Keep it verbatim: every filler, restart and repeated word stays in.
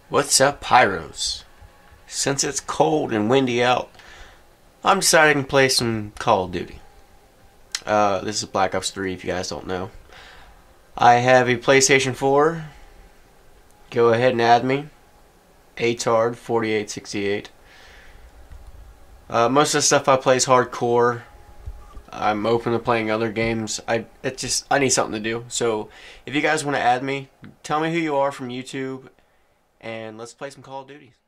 What's up, Pyros? Since it's cold and windy out, I'm deciding to play some Call of Duty. Uh, this is Black Ops three if you guys don't know. I have a PlayStation four. Go ahead and add me. A T A R D forty-eight sixty-eight. Uh, most of the stuff I play is hardcore. I'm open to playing other games. I it just I need something to do. So if you guys want to add me, tell me who you are from YouTube, and let's play some Call of Duty.